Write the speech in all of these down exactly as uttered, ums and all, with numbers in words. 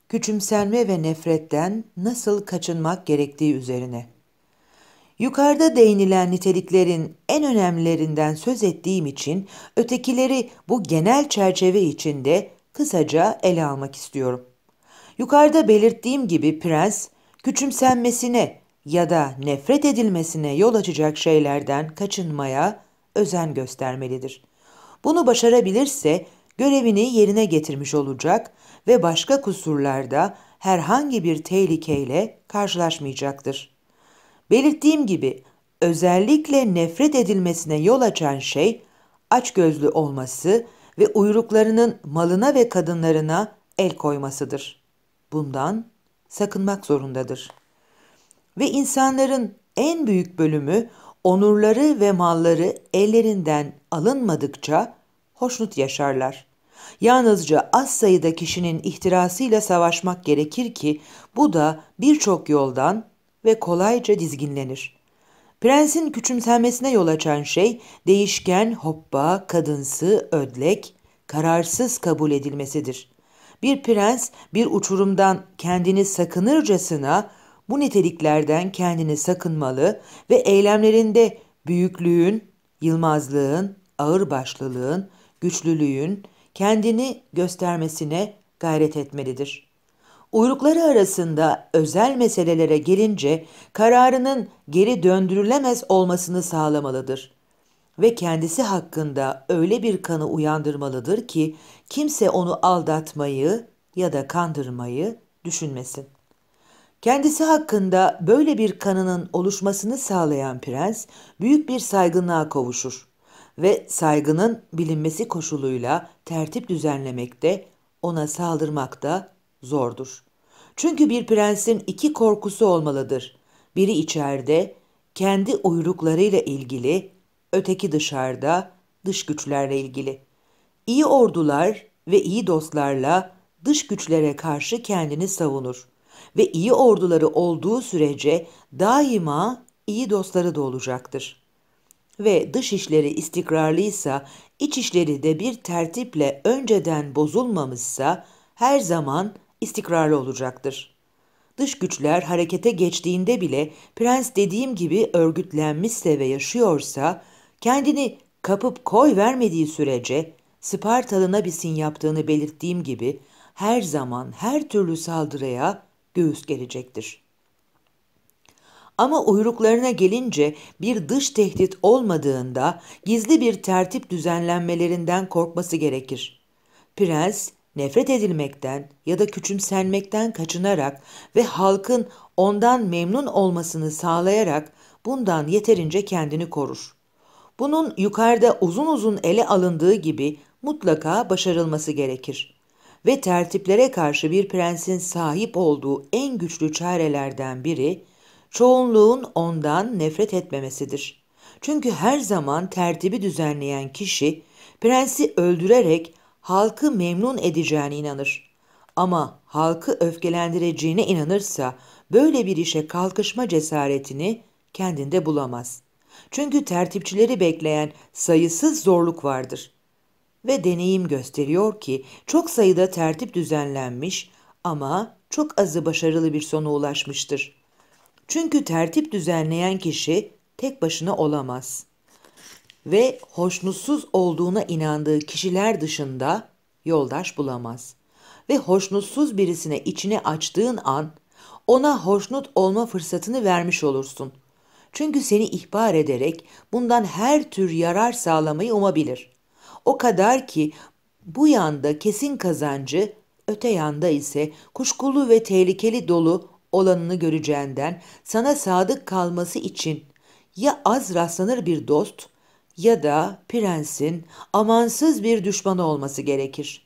küçümsenme ve nefretten nasıl kaçınmak gerektiği üzerine. Yukarıda değinilen niteliklerin en önemlilerinden söz ettiğim için ötekileri bu genel çerçeve içinde kısaca ele almak istiyorum. Yukarıda belirttiğim gibi prens, küçümsenmesine ya da nefret edilmesine yol açacak şeylerden kaçınmaya özen göstermelidir. Bunu başarabilirse görevini yerine getirmiş olacak ve başka kusurlarda herhangi bir tehlikeyle karşılaşmayacaktır. Belirttiğim gibi özellikle nefret edilmesine yol açan şey açgözlü olması ve uyruklarının malına ve kadınlarına el koymasıdır. Bundan sakınmak zorundadır. Ve insanların en büyük bölümü onurları ve malları ellerinden alınmadıkça hoşnut yaşarlar. Yalnızca az sayıda kişinin ihtirasıyla savaşmak gerekir ki bu da birçok yoldan ve kolayca dizginlenir. Prensin küçümsenmesine yol açan şey değişken, hoppa, kadınsı, ödlek, kararsız kabul edilmesidir. Bir prens bir uçurumdan kendini sakınırcasına bu niteliklerden kendini sakınmalı ve eylemlerinde büyüklüğün, yılmazlığın, ağırbaşlılığın, güçlülüğün kendini göstermesine gayret etmelidir. Uyrukları arasında özel meselelere gelince kararının geri döndürülemez olmasını sağlamalıdır ve kendisi hakkında öyle bir kanı uyandırmalıdır ki kimse onu aldatmayı ya da kandırmayı düşünmesin. Kendisi hakkında böyle bir kanının oluşmasını sağlayan prens büyük bir saygınlığa kavuşur ve saygının bilinmesi koşuluyla tertip düzenlemekte, ona saldırmakta zordur. Çünkü bir prensin iki korkusu olmalıdır. Biri içeride, kendi uyruklarıyla ilgili, öteki dışarıda, dış güçlerle ilgili. İyi ordular ve iyi dostlarla dış güçlere karşı kendini savunur ve iyi orduları olduğu sürece daima iyi dostları da olacaktır. Ve dış işleri istikrarlıysa, iç işleri de bir tertiple önceden bozulmamışsa her zaman istikrarlı olacaktır. Dış güçler harekete geçtiğinde bile prens dediğim gibi örgütlenmişse ve yaşıyorsa, kendini kapıp koy vermediği sürece Spartalı Nabis'in yaptığını belirttiğim gibi her zaman her türlü saldırıya göğüs gelecektir. Ama uyruklarına gelince bir dış tehdit olmadığında gizli bir tertip düzenlenmelerinden korkması gerekir. Prens, nefret edilmekten ya da küçümsenmekten kaçınarak ve halkın ondan memnun olmasını sağlayarak bundan yeterince kendini korur. Bunun yukarıda uzun uzun ele alındığı gibi mutlaka başarılması gerekir. Ve tertiplere karşı bir prensin sahip olduğu en güçlü çarelerden biri, çoğunluğun ondan nefret etmemesidir. Çünkü her zaman tertibi düzenleyen kişi, prensi öldürerek halkı memnun edeceğine inanır. Ama halkı öfkelendireceğine inanırsa, böyle bir işe kalkışma cesaretini kendinde bulamaz. Çünkü tertipçileri bekleyen sayısız zorluk vardır. Ve deneyim gösteriyor ki çok sayıda tertip düzenlenmiş ama çok azı başarılı bir sona ulaşmıştır. Çünkü tertip düzenleyen kişi tek başına olamaz ve hoşnutsuz olduğuna inandığı kişiler dışında yoldaş bulamaz. Ve hoşnutsuz birisine içini açtığın an ona hoşnut olma fırsatını vermiş olursun. Çünkü seni ihbar ederek bundan her tür yarar sağlamayı umabilir. O kadar ki bu yanda kesin kazancı, öte yanda ise kuşkulu ve tehlikeli dolu olanını göreceğinden sana sadık kalması için ya az rastlanır bir dost ya da prensin amansız bir düşmanı olması gerekir.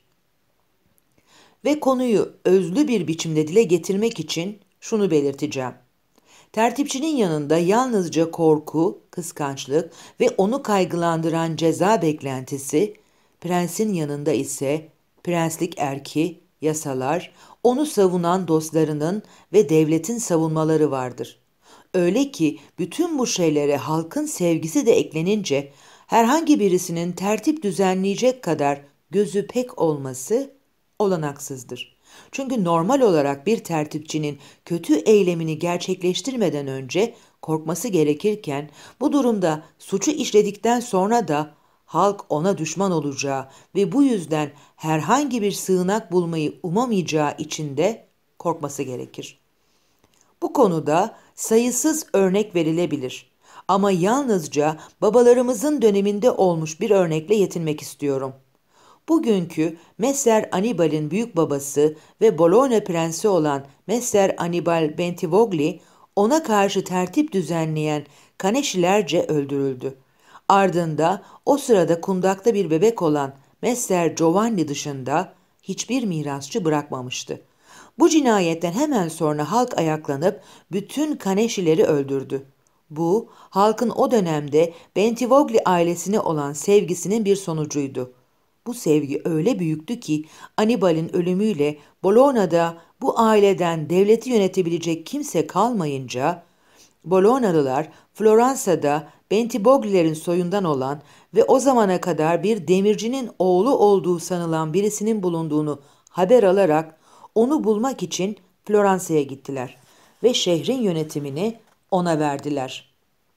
Ve konuyu özlü bir biçimde dile getirmek için şunu belirteceğim. Tertipçinin yanında yalnızca korku, kıskançlık ve onu kaygılandıran ceza beklentisi, prensin yanında ise prenslik erki, yasalar, onu savunan dostlarının ve devletin savunmaları vardır. Öyle ki bütün bu şeylere halkın sevgisi de eklenince herhangi birisinin tertip düzenleyecek kadar gözü pek olması olanaksızdır. Çünkü normal olarak bir tertipçinin kötü eylemini gerçekleştirmeden önce korkması gerekirken, bu durumda suçu işledikten sonra da halk ona düşman olacağı ve bu yüzden herhangi bir sığınak bulmayı umamayacağı için de korkması gerekir. Bu konuda sayısız örnek verilebilir. Ama yalnızca babalarımızın döneminde olmuş bir örnekle yetinmek istiyorum. Bugünkü Messer Annibal'in büyük babası ve Bologna prensi olan Messer Annibal Bentivogli, ona karşı tertip düzenleyen Kaneşilerce öldürüldü. Ardında o sırada kundakta bir bebek olan Messer Giovanni dışında hiçbir mirasçı bırakmamıştı. Bu cinayetten hemen sonra halk ayaklanıp bütün Kaneşileri öldürdü. Bu, halkın o dönemde Bentivogli ailesine olan sevgisinin bir sonucuydu. Bu sevgi öyle büyüktü ki Annibal'in ölümüyle Bologna'da bu aileden devleti yönetebilecek kimse kalmayınca Bolognalılar Floransa'da Bentivoglilerin soyundan olan ve o zamana kadar bir demircinin oğlu olduğu sanılan birisinin bulunduğunu haber alarak onu bulmak için Floransa'ya gittiler ve şehrin yönetimini ona verdiler.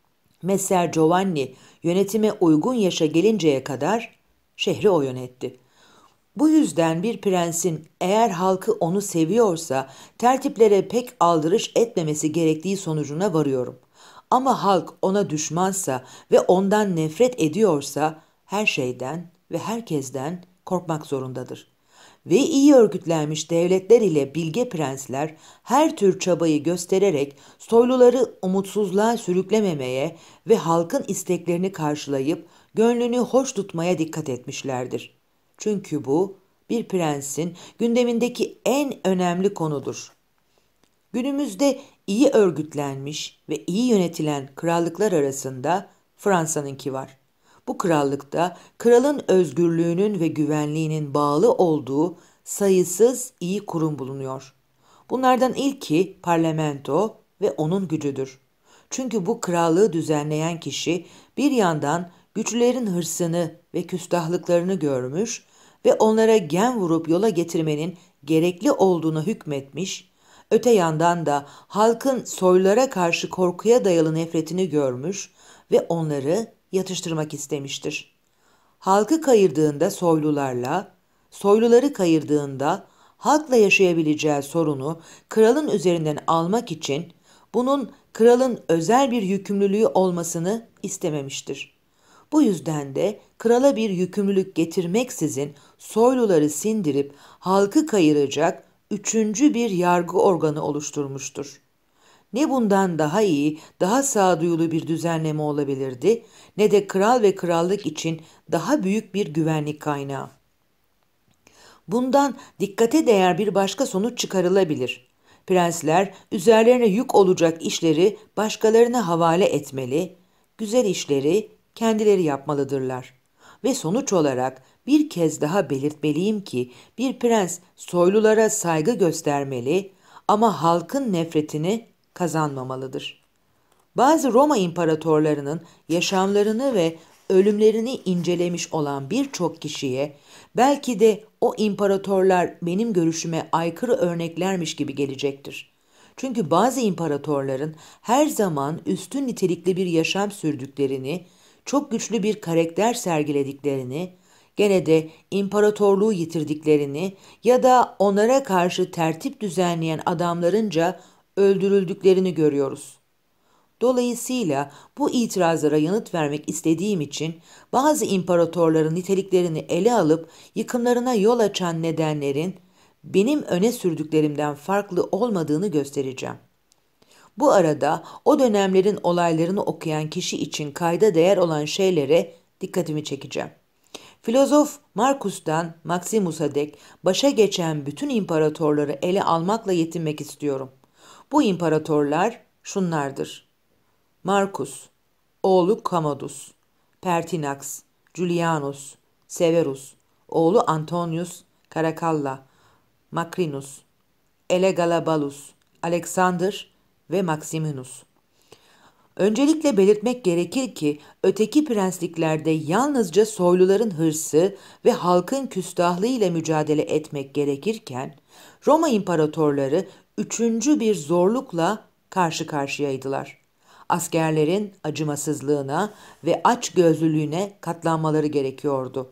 Messer Giovanni yönetime uygun yaşa gelinceye kadar şehri o yönetti. Bu yüzden bir prensin eğer halkı onu seviyorsa tertiplere pek aldırış etmemesi gerektiği sonucuna varıyorum. Ama halk ona düşmansa ve ondan nefret ediyorsa her şeyden ve herkesten korkmak zorundadır. Ve iyi örgütlenmiş devletler ile bilge prensler her tür çabayı göstererek soyluları umutsuzluğa sürüklememeye ve halkın isteklerini karşılayıp gönlünü hoş tutmaya dikkat etmişlerdir. Çünkü bu bir prensin gündemindeki en önemli konudur. Günümüzde iyi örgütlenmiş ve iyi yönetilen krallıklar arasında Fransa'nınki var. Bu krallıkta kralın özgürlüğünün ve güvenliğinin bağlı olduğu sayısız iyi kurum bulunuyor. Bunlardan ilki parlamento ve onun gücüdür. Çünkü bu krallığı düzenleyen kişi bir yandan güçlülerin hırsını ve küstahlıklarını görmüş ve onlara gen vurup yola getirmenin gerekli olduğuna hükmetmiş, öte yandan da halkın soylulara karşı korkuya dayalı nefretini görmüş ve onları yatıştırmak istemiştir. Halkı kayırdığında soylularla, soyluları kayırdığında halkla yaşayabileceği sorunu kralın üzerinden almak için bunun kralın özel bir yükümlülüğü olmasını istememiştir. Bu yüzden de krala bir yükümlülük getirmeksizin soyluları sindirip halkı kayıracak üçüncü bir yargı organı oluşturmuştur. Ne bundan daha iyi, daha sağduyulu bir düzenleme olabilirdi, ne de kral ve krallık için daha büyük bir güvenlik kaynağı. Bundan dikkate değer bir başka sonuç çıkarılabilir. Prensler üzerlerine yük olacak işleri başkalarına havale etmeli, güzel işleri kendileri yapmalıdırlar. Ve sonuç olarak bir kez daha belirtmeliyim ki bir prens soylulara saygı göstermeli ama halkın nefretini kazanmamalıdır. Bazı Roma imparatorlarının yaşamlarını ve ölümlerini incelemiş olan birçok kişiye belki de o imparatorlar benim görüşüme aykırı örneklermiş gibi gelecektir. Çünkü bazı imparatorların her zaman üstün nitelikli bir yaşam sürdüklerini, çok güçlü bir karakter sergilediklerini, gene de imparatorluğu yitirdiklerini ya da onlara karşı tertip düzenleyen adamlarınca öldürüldüklerini görüyoruz. Dolayısıyla bu itirazlara yanıt vermek istediğim için bazı imparatorların niteliklerini ele alıp yıkımlarına yol açan nedenlerin benim öne sürdüklerimden farklı olmadığını göstereceğim. Bu arada o dönemlerin olaylarını okuyan kişi için kayda değer olan şeylere dikkatimi çekeceğim. Filozof Marcus'tan Maximus'a dek başa geçen bütün imparatorları ele almakla yetinmek istiyorum. Bu imparatorlar şunlardır: Marcus, oğlu Commodus, Pertinax, Julianus, Severus, oğlu Antonius Caracalla, Macrinus, Elagabalus, Alexander ve Maximinus. Öncelikle belirtmek gerekir ki öteki prensliklerde yalnızca soyluların hırsı ve halkın küstahlığı ile mücadele etmek gerekirken Roma imparatorları üçüncü bir zorlukla karşı karşıyaydılar. Askerlerin acımasızlığına ve açgözlülüğüne katlanmaları gerekiyordu.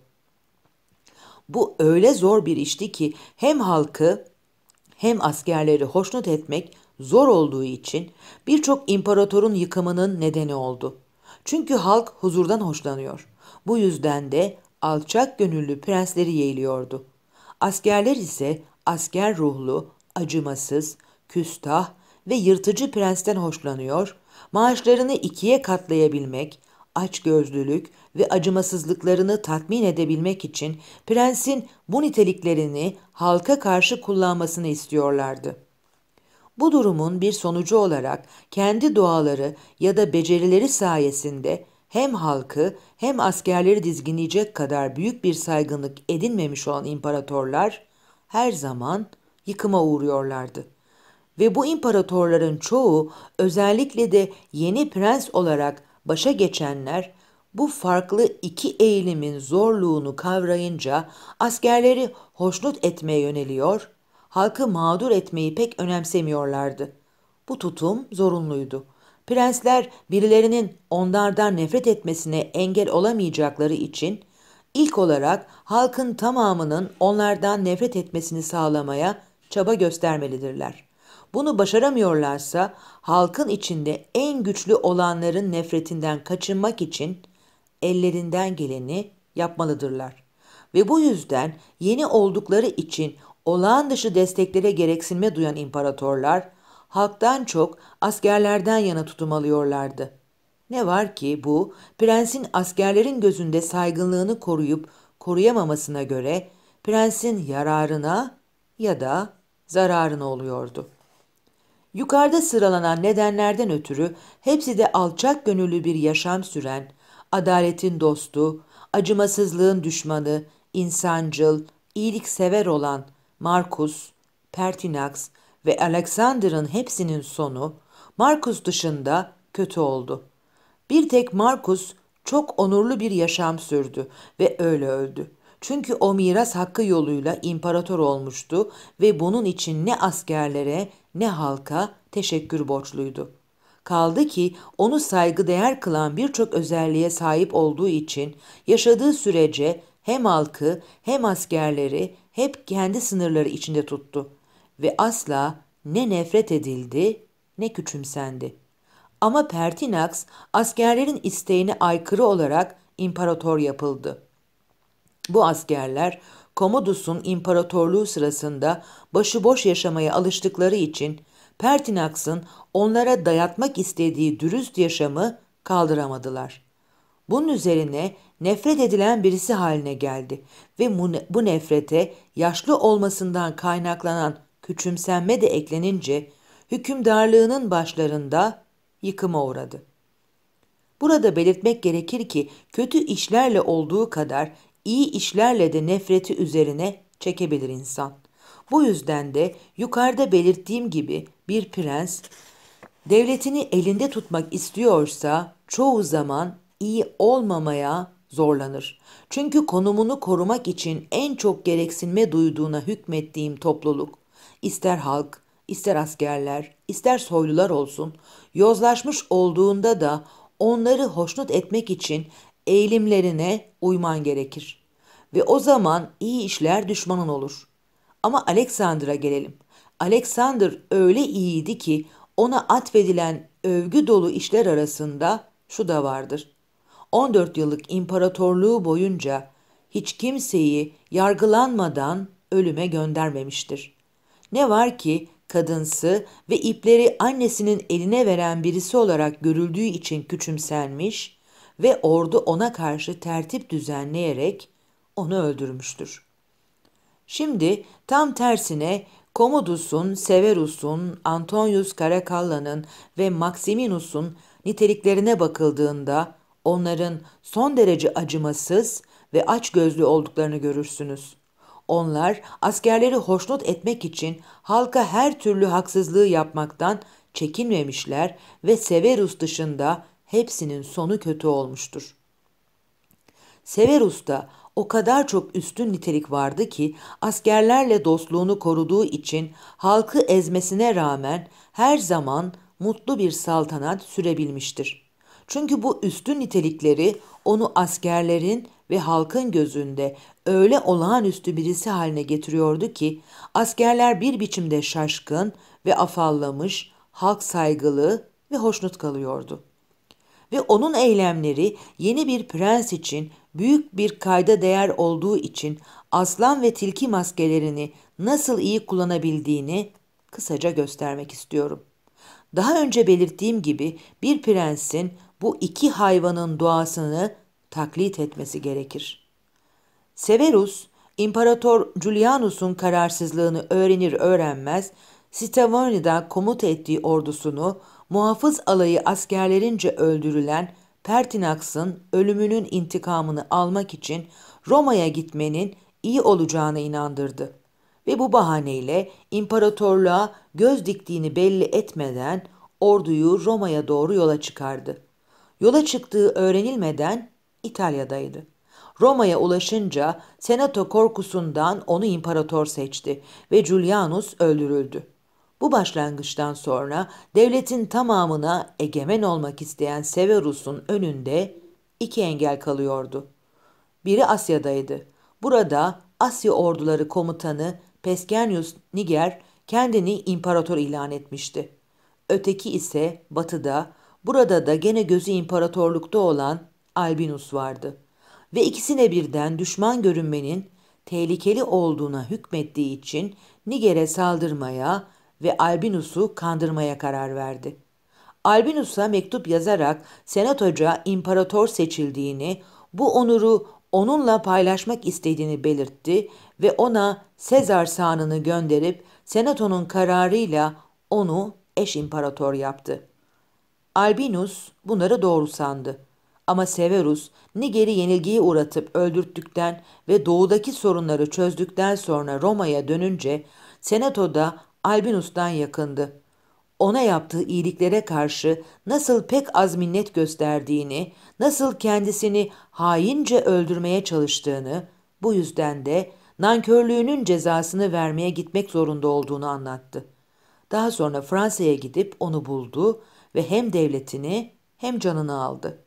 Bu öyle zor bir işti ki hem halkı hem askerleri hoşnut etmek zor olduğu için birçok imparatorun yıkımının nedeni oldu. Çünkü halk huzurdan hoşlanıyor. Bu yüzden de alçak gönüllü prensleri yeğliyordu. Askerler ise asker ruhlu, acımasız, küstah ve yırtıcı prensten hoşlanıyor, maaşlarını ikiye katlayabilmek, açgözlülük ve acımasızlıklarını tatmin edebilmek için prensin bu niteliklerini halka karşı kullanmasını istiyorlardı. Bu durumun bir sonucu olarak kendi doğaları ya da becerileri sayesinde hem halkı hem askerleri dizginleyecek kadar büyük bir saygınlık edinmemiş olan imparatorlar her zaman yıkıma uğruyorlardı. Ve bu imparatorların çoğu, özellikle de yeni prens olarak başa geçenler, bu farklı iki eğilimin zorluğunu kavrayınca askerleri hoşnut etmeye yöneliyor, halkı mağdur etmeyi pek önemsemiyorlardı. Bu tutum zorunluydu. Prensler birilerinin onlardan nefret etmesine engel olamayacakları için ilk olarak halkın tamamının onlardan nefret etmesini sağlamaya çaba göstermelidirler. Bunu başaramıyorlarsa halkın içinde en güçlü olanların nefretinden kaçınmak için ellerinden geleni yapmalıdırlar. Ve bu yüzden yeni oldukları için olağan dışı desteklere gereksinme duyan imparatorlar halktan çok askerlerden yana tutum alıyorlardı. Ne var ki bu prensin askerlerin gözünde saygınlığını koruyup koruyamamasına göre prensin yararına ya da zararına oluyordu. Yukarıda sıralanan nedenlerden ötürü hepsi de alçak gönüllü bir yaşam süren, adaletin dostu, acımasızlığın düşmanı, insancıl, iyiliksever olan Marcus, Pertinax ve Alexander'ın hepsinin sonu Marcus dışında kötü oldu. Bir tek Marcus çok onurlu bir yaşam sürdü ve öyle öldü. Çünkü o miras hakkı yoluyla imparator olmuştu ve bunun için ne askerlere ne halka teşekkür borçluydu. Kaldı ki onu saygıdeğer kılan birçok özelliğe sahip olduğu için yaşadığı sürece hem halkı hem askerleri hep kendi sınırları içinde tuttu ve asla ne nefret edildi ne küçümsendi. Ama Pertinax askerlerin isteğine aykırı olarak imparator yapıldı. Bu askerler Commodus'un imparatorluğu sırasında başıboş yaşamaya alıştıkları için Pertinax'ın onlara dayatmak istediği dürüst yaşamı kaldıramadılar. Bunun üzerine nefret edilen birisi haline geldi ve bu nefrete yaşlı olmasından kaynaklanan küçümsenme de eklenince hükümdarlığının başlarında yıkıma uğradı. Burada belirtmek gerekir ki kötü işlerle olduğu kadar iyi işlerle de nefreti üzerine çekebilir insan. Bu yüzden de yukarıda belirttiğim gibi bir prens devletini elinde tutmak istiyorsa çoğu zaman iyi olmamaya zorlanır. Çünkü konumunu korumak için en çok gereksinme duyduğuna hükmettiğim topluluk, ister halk, ister askerler, ister soylular olsun, yozlaşmış olduğunda da onları hoşnut etmek için eğilimlerine uyman gerekir. Ve o zaman iyi işler düşmanın olur. Ama Alexander'a gelelim. Alexander öyle iyiydi ki ona atfedilen övgü dolu işler arasında şu da vardır. on dört yıllık imparatorluğu boyunca hiç kimseyi yargılanmadan ölüme göndermemiştir. Ne var ki kadınsı ve ipleri annesinin eline veren birisi olarak görüldüğü için küçümsenmiş ve ordu ona karşı tertip düzenleyerek onu öldürmüştür. Şimdi tam tersine Commodus'un, Severus'un, Antonius Caracalla'nın ve Maximinus'un niteliklerine bakıldığında onların son derece acımasız ve açgözlü olduklarını görürsünüz. Onlar askerleri hoşnut etmek için halka her türlü haksızlığı yapmaktan çekinmemişler ve Severus dışında hepsinin sonu kötü olmuştur. Severus'ta o kadar çok üstün nitelik vardı ki askerlerle dostluğunu koruduğu için halkı ezmesine rağmen her zaman mutlu bir saltanat sürebilmiştir. Çünkü bu üstün nitelikleri onu askerlerin ve halkın gözünde öyle olağanüstü birisi haline getiriyordu ki askerler bir biçimde şaşkın ve afallamış, halk saygılı ve hoşnut kalıyordu. Ve onun eylemleri yeni bir prens için büyük bir kayda değer olduğu için aslan ve tilki maskelerini nasıl iyi kullanabildiğini kısaca göstermek istiyorum. Daha önce belirttiğim gibi bir prensin bu iki hayvanın doğasını taklit etmesi gerekir. Severus, İmparator Julianus'un kararsızlığını öğrenir öğrenmez, Stivoni'da komuta ettiği ordusunu muhafız alayı askerlerince öldürülen Pertinax'ın ölümünün intikamını almak için Roma'ya gitmenin iyi olacağına inandırdı. Ve bu bahaneyle imparatorluğa göz diktiğini belli etmeden orduyu Roma'ya doğru yola çıkardı. Yola çıktığı öğrenilmeden İtalya'daydı. Roma'ya ulaşınca Senato korkusundan onu imparator seçti ve Julianus öldürüldü. Bu başlangıçtan sonra devletin tamamına egemen olmak isteyen Severus'un önünde iki engel kalıyordu. Biri Asya'daydı. Burada Asya orduları komutanı Pescennius Niger kendini imparator ilan etmişti. Öteki ise batıda, burada da gene gözü imparatorlukta olan Albinus vardı. Ve ikisine birden düşman görünmenin tehlikeli olduğuna hükmettiği için Niger'e saldırmaya ve Albinus'u kandırmaya karar verdi. Albinus'a mektup yazarak senatoca imparator seçildiğini, bu onuru onunla paylaşmak istediğini belirtti ve ona Sezar sağını gönderip senatonun kararıyla onu eş imparator yaptı. Albinus bunları doğru sandı. Ama Severus, Niger'i yenilgiye uğratıp öldürttükten ve doğudaki sorunları çözdükten sonra Roma'ya dönünce Senato'da Albinus'tan yakındı. Ona yaptığı iyiliklere karşı nasıl pek az minnet gösterdiğini, nasıl kendisini haince öldürmeye çalıştığını, bu yüzden de nankörlüğünün cezasını vermeye gitmek zorunda olduğunu anlattı. Daha sonra Fransa'ya gidip onu buldu ve hem devletini hem canını aldı.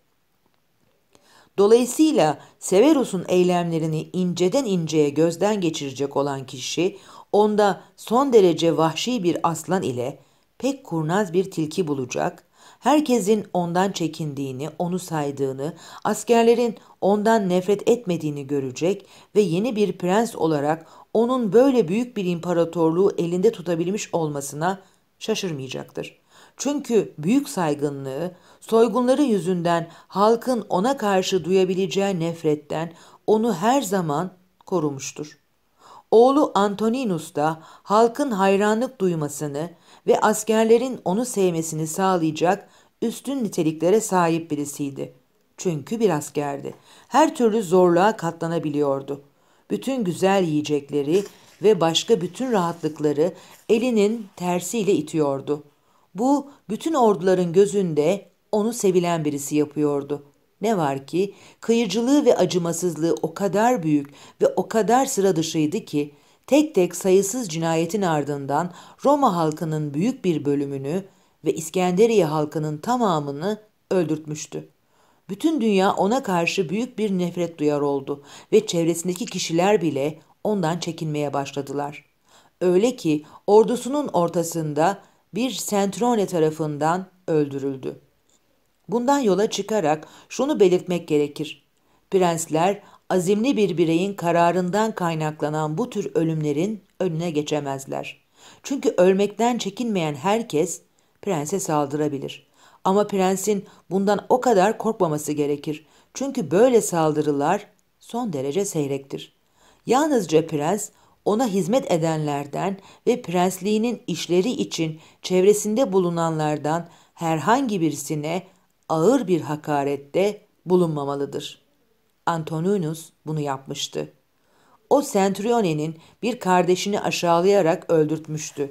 Dolayısıyla Severus'un eylemlerini inceden inceye gözden geçirecek olan kişi, onda son derece vahşi bir aslan ile pek kurnaz bir tilki bulacak, herkesin ondan çekindiğini, onu saydığını, askerlerin ondan nefret etmediğini görecek ve yeni bir prens olarak onun böyle büyük bir imparatorluğu elinde tutabilmiş olmasına şaşırmayacaktır. Çünkü büyük saygınlığı, soygunları yüzünden halkın ona karşı duyabileceği nefretten onu her zaman korumuştur. Oğlu Antoninus da halkın hayranlık duymasını ve askerlerin onu sevmesini sağlayacak üstün niteliklere sahip birisiydi. Çünkü bir askerdi. Her türlü zorluğa katlanabiliyordu. Bütün güzel yiyecekleri ve başka bütün rahatlıkları elinin tersiyle itiyordu. Bu bütün orduların gözünde onu sevilen birisi yapıyordu. Ne var ki kıyıcılığı ve acımasızlığı o kadar büyük ve o kadar sıra dışıydı ki tek tek sayısız cinayetin ardından Roma halkının büyük bir bölümünü ve İskenderiye halkının tamamını öldürtmüştü. Bütün dünya ona karşı büyük bir nefret duyar oldu ve çevresindeki kişiler bile ondan çekinmeye başladılar. Öyle ki ordusunun ortasında bir Sentrone tarafından öldürüldü. Bundan yola çıkarak şunu belirtmek gerekir. Prensler azimli bir bireyin kararından kaynaklanan bu tür ölümlerin önüne geçemezler. Çünkü ölmekten çekinmeyen herkes prense saldırabilir. Ama prensin bundan o kadar korkmaması gerekir. Çünkü böyle saldırılar son derece seyrektir. Yalnızca prens ona hizmet edenlerden ve prensliğinin işleri için çevresinde bulunanlardan herhangi birisine ağır bir hakarette bulunmamalıdır. Antoninus bunu yapmıştı. O Centurione'nin bir kardeşini aşağılayarak öldürtmüştü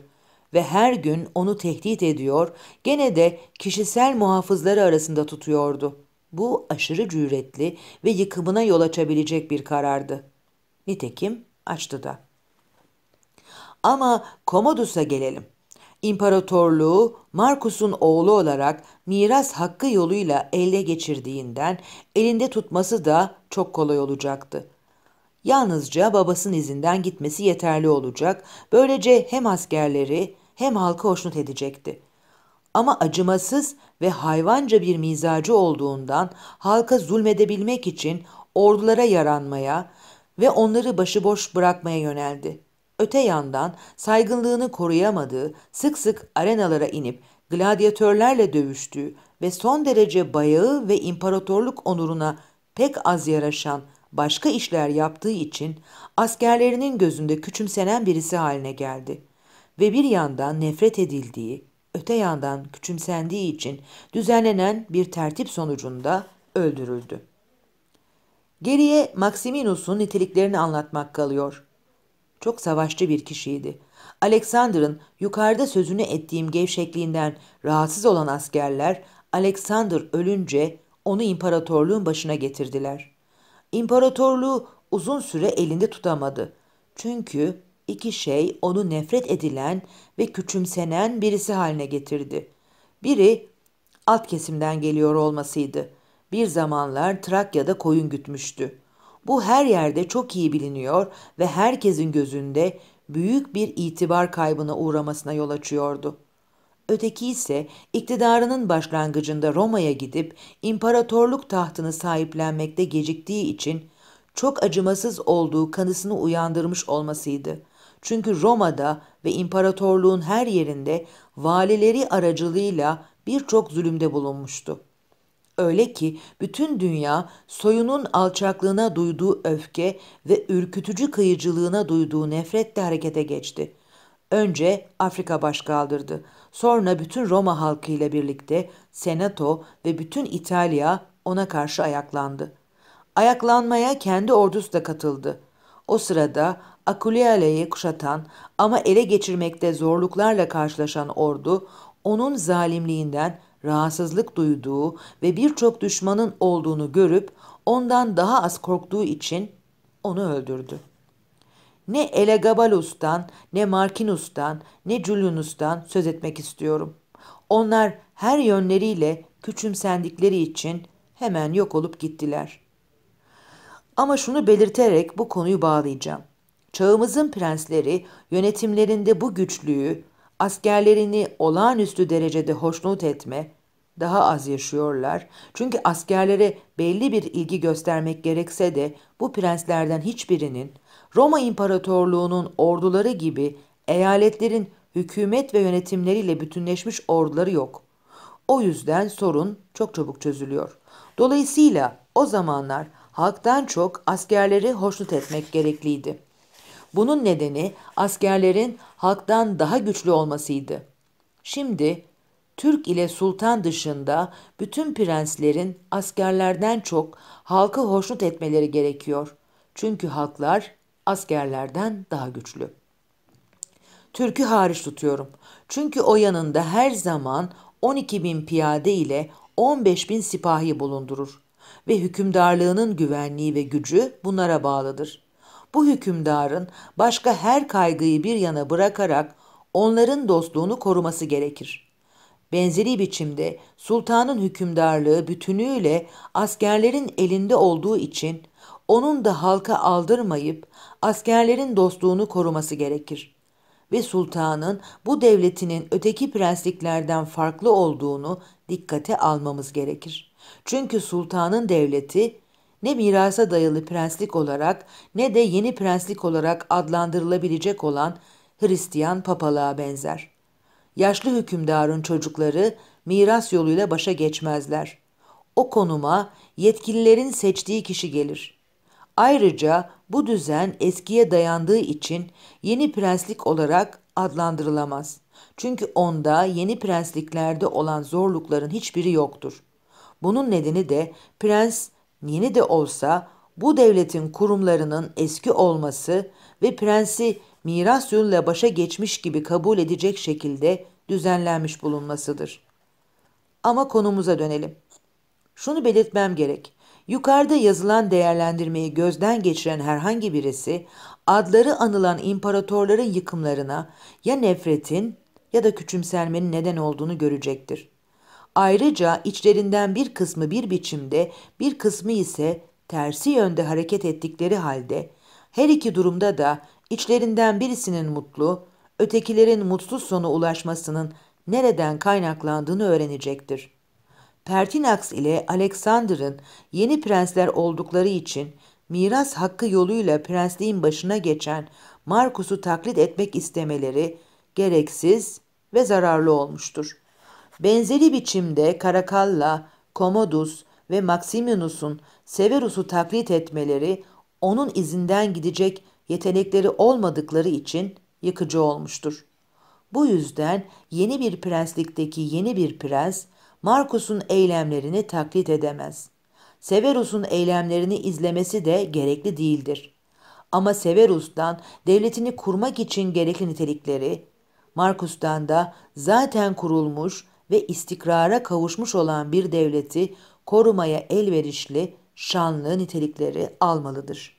ve her gün onu tehdit ediyor, gene de kişisel muhafızları arasında tutuyordu. Bu aşırı cüretli ve yıkımına yol açabilecek bir karardı. Nitekim açtı da. Ama Commodus'a gelelim. İmparatorluğu Marcus'un oğlu olarak miras hakkı yoluyla ele geçirdiğinden elinde tutması da çok kolay olacaktı. Yalnızca babasının izinden gitmesi yeterli olacak, böylece hem askerleri hem halkı hoşnut edecekti. Ama acımasız ve hayvanca bir mizacı olduğundan halka zulmedebilmek için ordulara yaranmaya ve onları başıboş bırakmaya yöneldi. Öte yandan saygınlığını koruyamadığı, sık sık arenalara inip gladyatörlerle dövüştüğü ve son derece bayağı ve imparatorluk onuruna pek az yaraşan başka işler yaptığı için askerlerinin gözünde küçümsenen birisi haline geldi ve bir yandan nefret edildiği, öte yandan küçümsendiği için düzenlenen bir tertip sonucunda öldürüldü. Geriye Maximinus'un niteliklerini anlatmak kalıyor. Çok savaşçı bir kişiydi. Alexander'ın yukarıda sözünü ettiğim gevşekliğinden rahatsız olan askerler, Alexander ölünce onu imparatorluğun başına getirdiler. İmparatorluğu uzun süre elinde tutamadı. Çünkü iki şey onu nefret edilen ve küçümsenen birisi haline getirdi. Biri alt kesimden geliyor olmasıydı. Bir zamanlar Trakya'da koyun gütmüştü. Bu her yerde çok iyi biliniyor ve herkesin gözünde büyük bir itibar kaybına uğramasına yol açıyordu. Öteki ise iktidarının başlangıcında Roma'ya gidip imparatorluk tahtını sahiplenmekte geciktiği için çok acımasız olduğu kanısını uyandırmış olmasıydı. Çünkü Roma'da ve imparatorluğun her yerinde valileri aracılığıyla birçok zulümde bulunmuştu. Öyle ki bütün dünya soyunun alçaklığına duyduğu öfke ve ürkütücü kıyıcılığına duyduğu nefretle harekete geçti. Önce Afrika baş kaldırdı. Sonra bütün Roma halkıyla birlikte Senato ve bütün İtalya ona karşı ayaklandı. Ayaklanmaya kendi ordusu da katıldı. O sırada Aquileia'yı kuşatan ama ele geçirmekte zorluklarla karşılaşan ordu, onun zalimliğinden rahatsızlık duyduğu ve birçok düşmanın olduğunu görüp ondan daha az korktuğu için onu öldürdü. Ne Elagabalus'tan, ne Markinus'tan, ne Julianus'tan söz etmek istiyorum. Onlar her yönleriyle küçümsendikleri için hemen yok olup gittiler. Ama şunu belirterek bu konuyu bağlayacağım. Çağımızın prensleri yönetimlerinde bu güçlüğü, askerlerini olağanüstü derecede hoşnut etme, daha az yaşıyorlar. Çünkü askerlere belli bir ilgi göstermek gerekse de bu prenslerden hiçbirinin Roma İmparatorluğu'nun orduları gibi eyaletlerin hükümet ve yönetimleriyle bütünleşmiş orduları yok. O yüzden sorun çok çabuk çözülüyor. Dolayısıyla o zamanlar halktan çok askerleri hoşnut etmek gerekliydi. Bunun nedeni askerlerin halktan daha güçlü olmasıydı. Şimdi Türk ile sultan dışında bütün prenslerin askerlerden çok halkı hoşnut etmeleri gerekiyor. Çünkü halklar askerlerden daha güçlü. Türk'ü hariç tutuyorum. Çünkü o yanında her zaman on iki bin piyade ile on beş bin sipahi bulundurur ve hükümdarlığının güvenliği ve gücü bunlara bağlıdır. Bu hükümdarın başka her kaygıyı bir yana bırakarak onların dostluğunu koruması gerekir. Benzeri biçimde sultanın hükümdarlığı bütünüyle askerlerin elinde olduğu için onun da halka aldırmayıp askerlerin dostluğunu koruması gerekir. Ve sultanın bu devletinin öteki prensliklerden farklı olduğunu dikkate almamız gerekir. Çünkü sultanın devleti ne mirasa dayalı prenslik olarak ne de yeni prenslik olarak adlandırılabilecek olan Hristiyan papalığa benzer. Yaşlı hükümdarın çocukları miras yoluyla başa geçmezler. O konuma yetkililerin seçtiği kişi gelir. Ayrıca bu düzen eskiye dayandığı için yeni prenslik olarak adlandırılamaz. Çünkü onda yeni prensliklerde olan zorlukların hiçbiri yoktur. Bunun nedeni de prens yeni de olsa bu devletin kurumlarının eski olması ve prensi miras yoluyla başa geçmiş gibi kabul edecek şekilde düzenlenmiş bulunmasıdır. Ama konumuza dönelim. Şunu belirtmem gerek. Yukarıda yazılan değerlendirmeyi gözden geçiren herhangi birisi, adları anılan imparatorların yıkımlarına ya nefretin ya da küçümselmenin neden olduğunu görecektir. Ayrıca içlerinden bir kısmı bir biçimde, bir kısmı ise tersi yönde hareket ettikleri halde, her iki durumda da içlerinden birisinin mutlu, ötekilerin mutsuz sona ulaşmasının nereden kaynaklandığını öğrenecektir. Pertinax ile Alexander'ın yeni prensler oldukları için miras hakkı yoluyla prensliğin başına geçen Marcus'u taklit etmek istemeleri gereksiz ve zararlı olmuştur. Benzeri biçimde Caracalla, Commodus ve Maximinus'un Severus'u taklit etmeleri onun izinden gidecek yetenekleri olmadıkları için yıkıcı olmuştur. Bu yüzden yeni bir prenslikteki yeni bir prens, Marcus'un eylemlerini taklit edemez. Severus'un eylemlerini izlemesi de gerekli değildir. Ama Severus'tan devletini kurmak için gerekli nitelikleri, Marcus'tan da zaten kurulmuş ve istikrara kavuşmuş olan bir devleti korumaya elverişli, şanlı nitelikleri almalıdır.